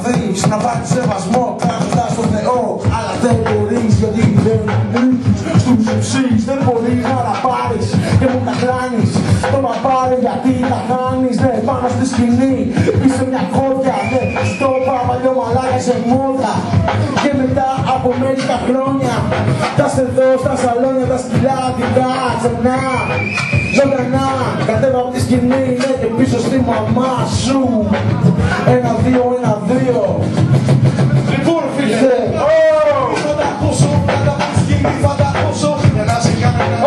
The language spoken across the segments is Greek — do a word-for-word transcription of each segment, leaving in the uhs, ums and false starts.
δεις, να πάρεις σεβασμό κάνοντας το Θεό. Αλλά δεν μπορείς γιατί δεν νίκεις στους εμ σις. Δεν μπορείς να τα πάρεις και μου τα χάνεις. Το να πάρει γιατί τα χάνεις. Ναι, πάνω στη σκηνή είσαι μια κόρια. Ναι, στο παλιό μαλάκα σε μόδα. Και μετά από μερικά χρόνια θα είστε εδώ στα σαλόνια τα σκυλά δικά ξανά. Ζωντανά, κατέβα από τη σκηνή, ναι, και πίσω στη μαμά σου. Ένα, δύο, ένα, δύο. Λοιπόν, φίλε, θα τα ακούσω, θα τα πω σκηνή, θα τα ακούσω. Για να σε κάνω ένα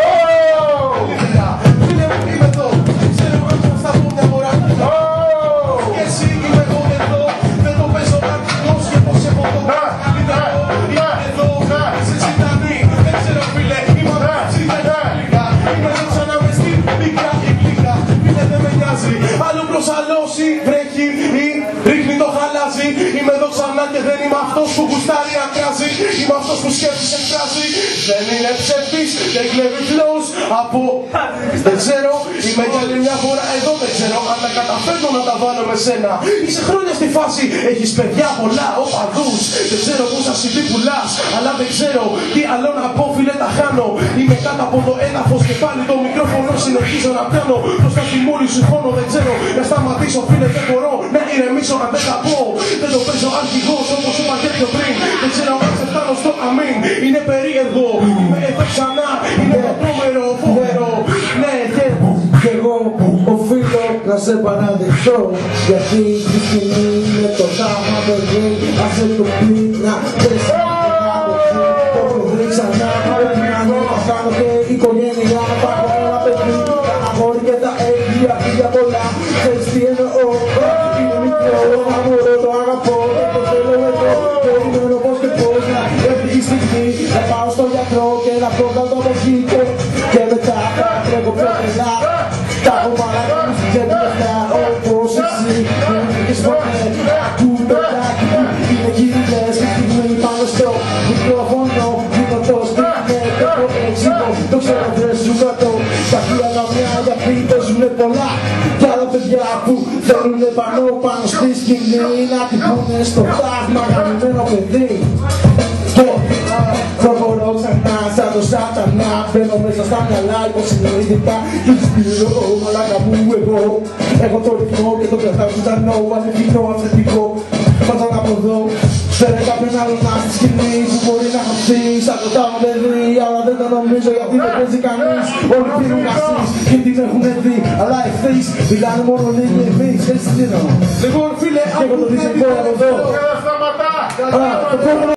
φίλε μου, είμαι εδώ, ξέρω αν θα πω μια φορά. Και εσύ είμαι εγώ εδώ, δεν το παίζω αρχικός και πως έχω το είμαι εδώ, είσαι ζητανή, δεν ξέρω φίλε, είμαι απάντηση, δεν έλεγα. Είμαι εδώ ξανά μες στην πίκα η πλήκα, φίλε δεν με νοιάζει. Άλλο προς αλλώσει, βρέχει ή ρίχνει το χαλάζι. Είμαι εδώ ξανά και δεν είμαι αυτός που γουστάρει να κράζει. Είμαι αυτός που σκέφτησε εκφράζει. Δεν είναι ψεύτης, δεν κλέβει flows από δεν ξέρω, είμαι για άλλη μια φορά εδώ. Δεν ξέρω αν τα καταφέρνω να τα βάλω με σένα. Είσαι χρόνια στη φάση, έχεις παιδιά πολλά οπαδούς. Δεν ξέρω πόσα σι ντι πουλάς, αλλά δεν ξέρω τι άλλο να πω φίλε τα χάνω. Είμαι κάτω από το έδαφος και πάλι το μικρόφωνο συνεχίζω να πιάνω. Προς τα θυμούλη σου χώνω δεν ξέρω, να σταματήσω φίλε δεν μπορώ να ηρεμήσω αν δεν τα πω. Δεν το παίζω αρχηγός όπως είπα και πιο πριν. Δεν ξέρω αν σε φτάνω στο αμήν. Είναι περίεργο, είμαι εδώ ξανά. Είναι το τρόμερο, φοβερό. Ναι, και εγώ οφείλω να σε παραδεχτώ. Γιατί η σκηνή είναι το θάμα παιδί. Ας σε το πει να πέσει κάτω. Το παιδί ξανά, πρέπει να νιώ να κάνω και η οικογένεια. Πάω ένα παιδί, τα αγόρι και τα έγκυα για πολλά. Ξέρεις τι εννοώ, είναι μικρό, ένα μωρό, το αγαπώ. Δεν το θέλω εγώ, περιμένω πώς και πώς να έρθει η στιγμή. Να πάω στο γιατρό και να πω κάτω από γήκο. Και μετά θα τρέχω πιο τρελά. Τα έχω μαλάκα μου στην τσέπη λεφτά. Όπως εσύ, δεν είχες ποτέ. Ακού παιδάκι μου, είναι γυριλές. Τη στιγμή πάνω στο μικρόφωνο. Δίνω το στρίμι, το εξήγω. Το ξέρω βρες σου κάτω. Τα χίλια μια γιατί παίζουνε πολλά. Κι άλλα παιδιά που θέλουνε πάνω πάνω στη σκηνή. Να την πούνε στο τάγμα γαμημένο παιδί. Προχωρώ ξανά σαν το σάτανα. Μπαίνω μέσα στα μυαλά υποσυνείδητα. Κι σπίρω μαλάκα μου εγώ. Έχω το ρυθμό και το κρατάω ζωντανό. Ανεπινό, αυθεντικό. Πατάω από εδώ. Φέρε κάποιον άλλο να στη σκηνή που μπορεί να χαθεί. Σαν το τάμα παιδί, αλλά δεν το νομίζω γιατί δεν παίζει κανείς. Όλοι πήρουν κασίς και την έχουνε δει. Αλλά ευθύς μιλάνε μόνο λίγοι εμείς. Έτσι τι εννοώ. Λοιπόν φίλε, έχω το δυσικό από εδώ.